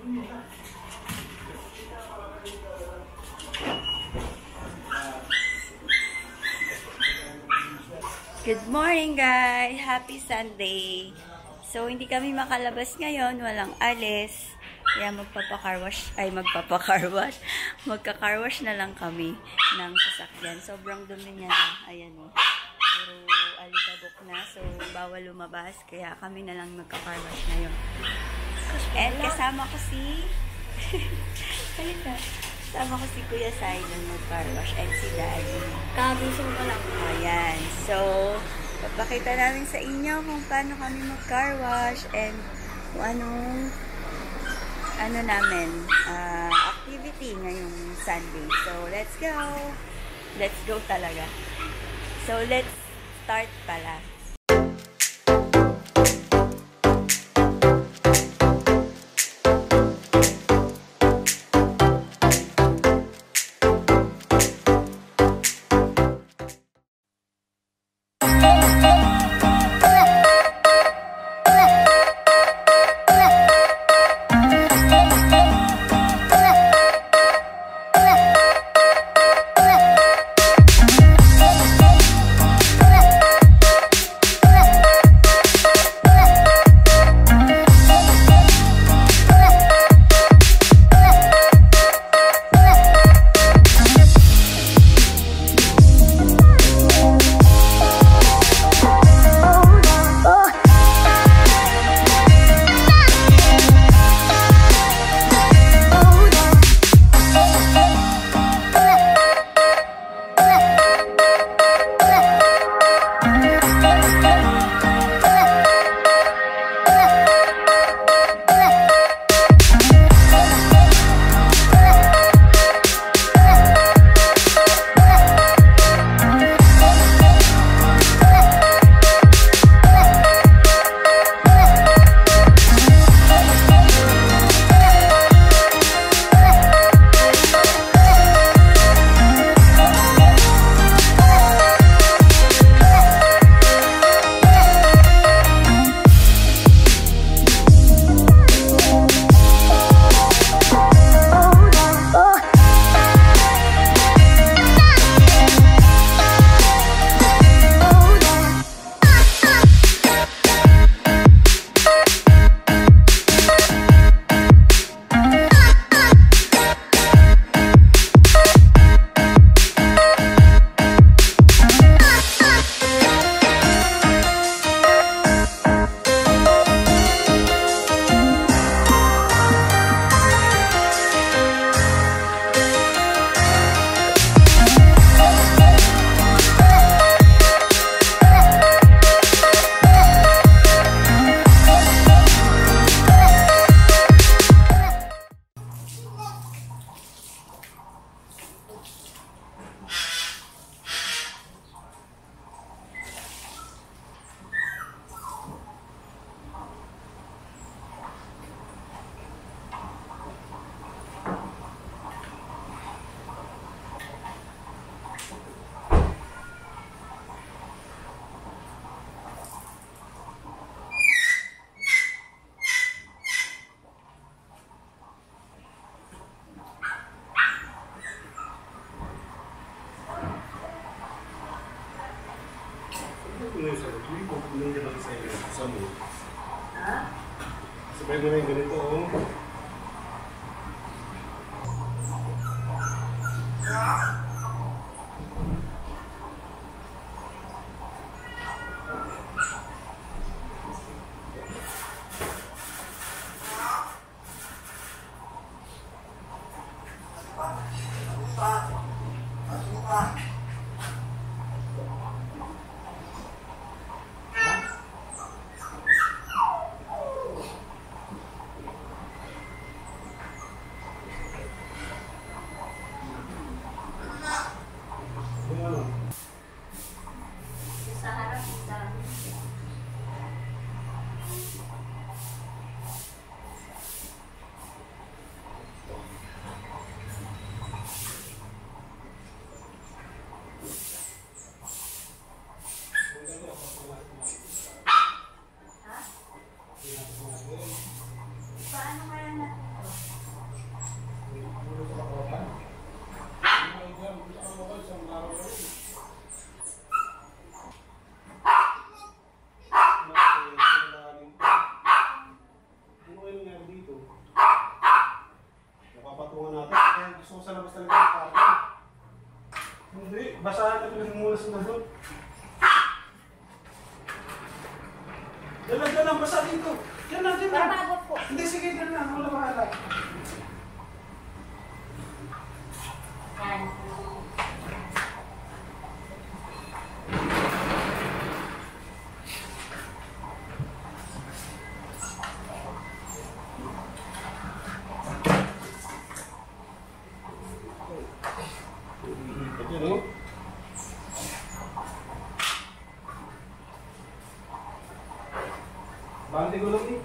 Good morning guys! Happy Sunday! So, hindi kami makalabas ngayon. Walang alis. Kaya magkaka-carwash na lang kami ng sasakyan. Sobrang dumi niya na. Ayan o. Pero alikabok na. So, bawal lumabas. Kaya kami na lang magka-carwash ngayon. And kasama ko si... Kasama ko si Kuya Simon mag-carwash. And si Daddy. Kagising ko lang. Ayan. So, papakita namin sa inyo kung paano kami mag-carwash and kung anong activity ngayong Sunday. So, let's go! Let's go talaga. So, let's start pala. Sabay mo na yung ganito, oh. sa labas talaga ng parking. Hindi, basahan na pinagmulas na doon. Yan lang, basa dito. Yan lang. Bababot po. Hindi, sige, yan lang. Wala mahala. Yan. Ano? Bante gulong ni.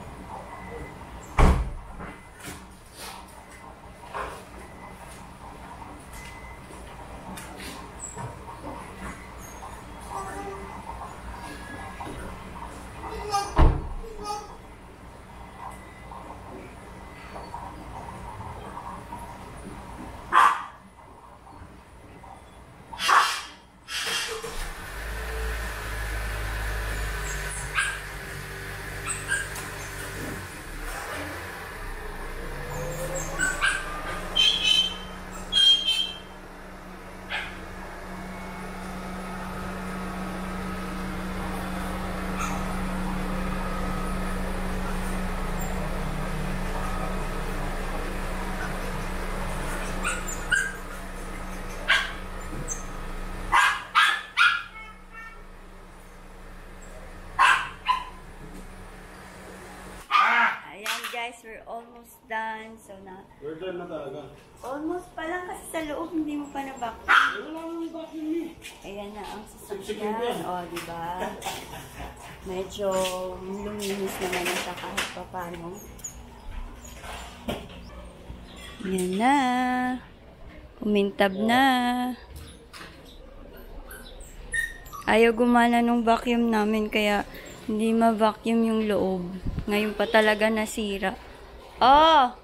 Guys, we're almost done. So, We're done na talaga. almost pa lang kasi sa loob, hindi mo pa na-vacuum. Wala nang vacuum ni. Ayan na ang Siksik sasakyan. yan. O, diba? Medyo luminis naman na siya kahit pa paano. Yan na. Kumintab na. Ayaw gumana nung vacuum namin kaya hindi ma-vacuum yung loob. Ngayon pa talaga nasira. Oh!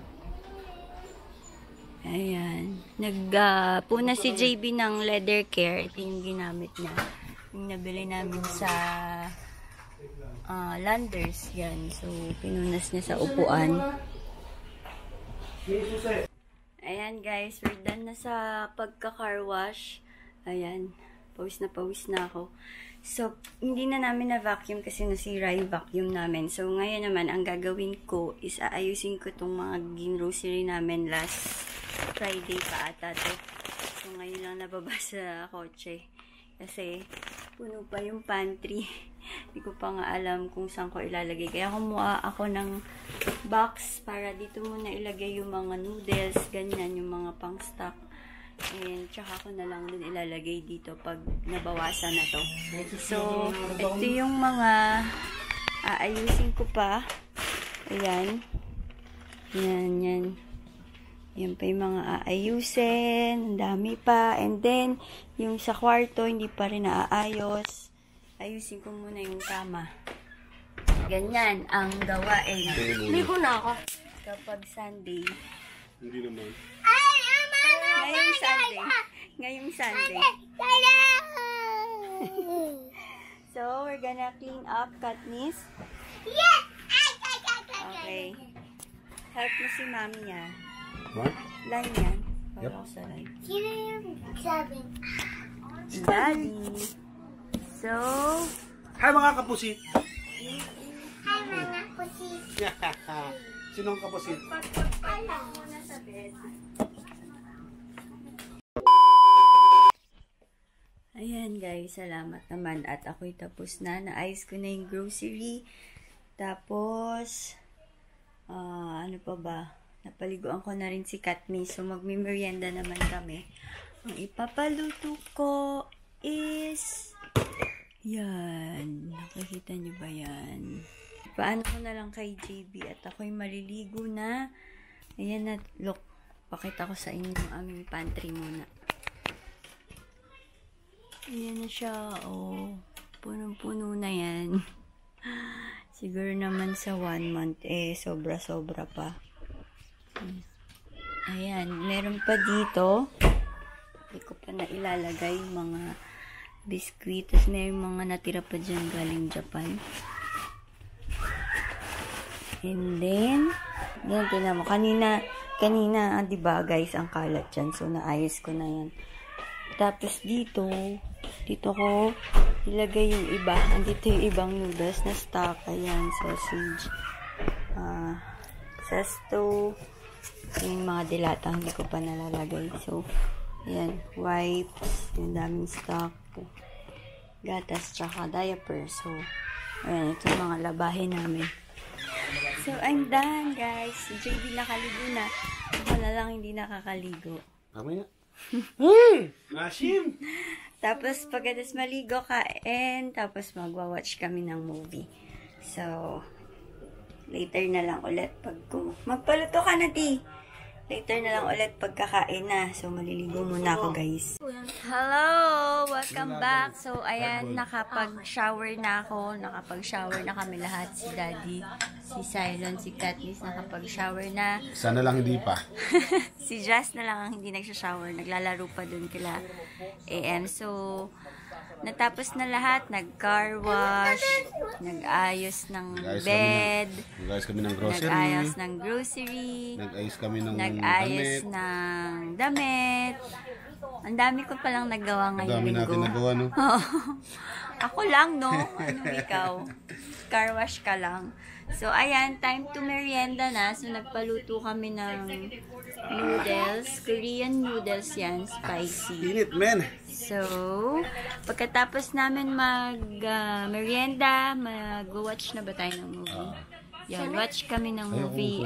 Ayan. Nagpuna si JB ng leather care. Ito yung ginamit niya. Yung nabili namin sa Landers. Yan. So, pinunas niya sa upuan. Ayan guys. We're done na sa pagka-car wash. Ayan. Pawis na ako. So, hindi na namin na-vacuum kasi nasira yung vacuum namin. So, ngayon naman, ang gagawin ko is aayusin ko itong mga grocery namin last Friday pa ata to. So, ngayon lang nababa sa kotse. Kasi, puno pa yung pantry. Hindi ko pa nga alam kung saan ko ilalagay. Kaya kumuha ako ng box para dito muna ilagay yung mga noodles, ganyan, yung mga pang-stock. And tsaka ko na lang din ilalagay dito pag nabawasan na to. So, ito yung mga aayusin ko pa. Ayan. Yan. Yan pa yung mga aayusin. Ang dami pa. And then, yung sa kwarto, hindi pa rin naaayos. Ayusin ko muna yung kama. Ganyan ang gawain. Ligo na ako. Kapag Sunday. Hindi naman. Ngayong Sunday. So, we're gonna clean up, Katniss. Yes! Okay. Help mo si Mami yan. What? Line yan. Yep. Para sa line. Sino yung sabi? Daddy. So, Hi mga kapusit! Hi mga pusi. Sinong kapusit? Alam. muna sa bed. Ayan guys, salamat naman at ako'y tapos na. Naayos ko na yung grocery. Tapos, ano pa ba? Napaliguan ko na rin si Katniss. So, magmimerienda naman kami. Ang ipapaluto ko is yan. Nakikita niyo ba yan? Paano ko na lang kay JB at ako'y maliligo na. Ayan na, look. Pakita ko sa inyo ang aming pantry muna. Ayan na siya. Oh, punong-puno na yan. Siguro naman sa 1 month, sobra-sobra pa. Ayan, meron pa dito. Hindi ko pa na ilalagay yung mga biskuit. Tapos may mga natira pa dyan galing Japan. And then, yan, tinan mo. Kanina, kanina, di ba guys, ang kalat dyan. So, naayos ko na yan. Tapos dito ko ilagay yung iba. Andito yung ibang noodles na stock. Ayan, sausage. Sesto. Yung mga dilata, hindi ko pa nalalagay. So, ayan, wipes. Yung daming stock. Gatas, tsaka diaper. So, ayan, ito yung mga labahin namin. So, I'm done, guys. Si JB nakaligo na. Ako na lang hindi nakakaligo. Mamaya. Asim! Tapos, pagkatapos maligo, kain. Tapos, magwa-watch kami ng movie. So, later na lang ulit pag magpaluto ka na, Ti. Later na lang ulit pagkakain na. So, maliligo muna ako, guys. Hello! Welcome back. So, ayan, nakapag-shower na ako. Nakapag-shower na kami lahat. Si Daddy, si Cylon, si Katniss, nakapag-shower na. Sana lang hindi pa. Si Jazz na lang ang hindi nagsha-shower. Naglalaro pa dun kila AM. So, natapos na lahat. Nag-car wash, nag-ayos ng bed, Nag-ayos kami ng grocery. nag-ayos ng grocery, Nag-ayos kami ng nag-ayos damit. ng damit. Ang dami ko palang nagawa Ang ngayong dami natin linggo. nagawa, no? Ako lang, no? Ano ikaw? Car wash ka lang. So, ayan, time to merienda na. So, nagpaluto kami ng noodles. Korean noodles yan, spicy. Init, men. So, pagkatapos namin mag-merienda, mag-watch na ba tayo ng movie? Yan, watch kami ng movie.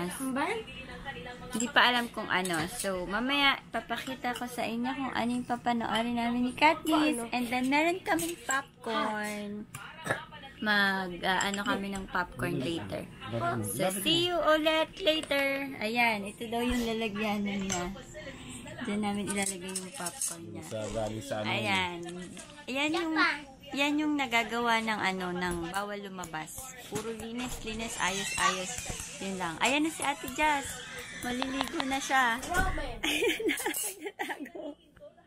Hindi pa alam kung ano. So, mamaya, papakita ko sa inyo kung ano yung papanoorin namin ni Katniss. And then, meron kaming popcorn. Ano kami ng popcorn later. So, see you ulit later. Ayan, ito daw yung lalagyanan niya. Diyan namin ilalagay yung popcorn niya. Sa galing sa ano. Ayan. Yan yung nagagawa ng ng bawal lumabas. Puro linis, ayos. Yun lang. Ayan na si Ate Jazz. Maliligo na siya. Ayan na, nagtatago.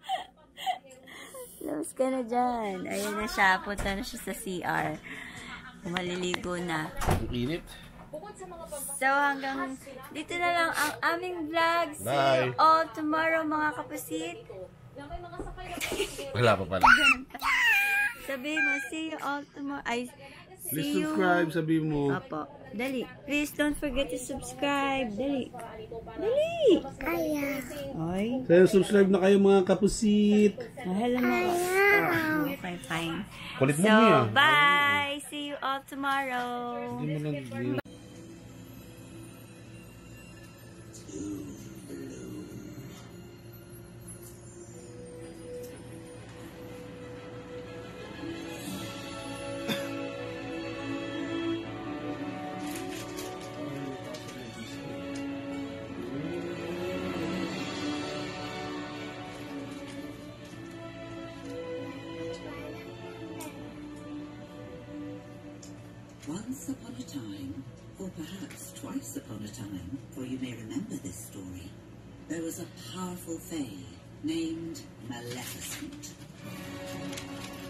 Labas ka na dyan. Ayan na siya. Punta na siya sa CR. Maliligo na. Init. So, hanggang dito na lang ang aming vlog. See Bye. you all tomorrow, mga kapusit. Wala pa pala. Sabihin mo, see you all tomorrow. Please See you. subscribe, sabi mo. Opo. Dali. Please don't forget to subscribe. Dali. Dali. Kaya. Ay. So, subscribe na kayo mga kapusit. Hello mo. Okay, fine. Kulit mo So, niya. bye. See you all tomorrow. Hindi mo lang. Once upon a time, or perhaps twice upon a time, for you may remember this story, there was a powerful fae named Maleficent.